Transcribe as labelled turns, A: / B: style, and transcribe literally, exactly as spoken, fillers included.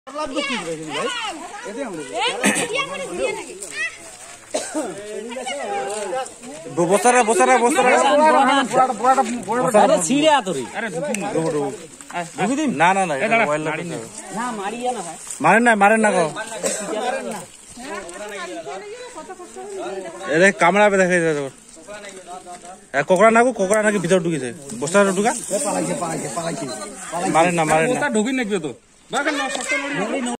A: বসারা বসারা বসারা
B: আরে ছিড়ে আতরি
A: আরে ঢুকি দিন না না না মোবাইল
B: না মারিয়া না ভাই
A: মারেন না মারেন না গো এরে কামড়াবে দেখে যাবে কোকড়া না গো কোকড়া নাকি ভিতর ঢুকিছে বসারা ঢুকা
C: পালাইছে পালাইছে পালাইছে
A: মারেন না মারেন না
D: ঢুকি নাকি তো